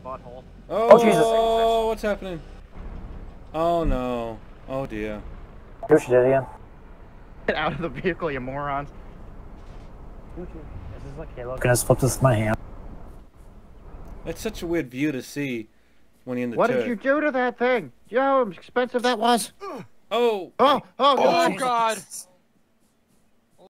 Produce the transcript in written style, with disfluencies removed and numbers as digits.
butthole. Oh, Jesus. what's happening? Oh no. Oh dear. Do what you did again. Get out of the vehicle, you morons. This is like Halo. Can I just flip this with my hand? It's such a weird view to see when you're in the What turret. did you do to that thing? You know how expensive that was? Oh! Oh Oh God! God!